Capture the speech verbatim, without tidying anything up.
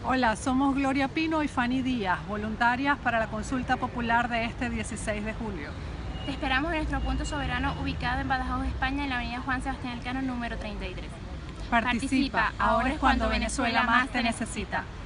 Hola, somos Gloria Pino y Fanny Díaz, voluntarias para la consulta popular de este dieciséis de julio. Te esperamos en nuestro punto soberano ubicado en Badajoz, España, en la avenida Juan Sebastián Elcano número treinta y tres. Participa, ahora es cuando Venezuela más te necesita.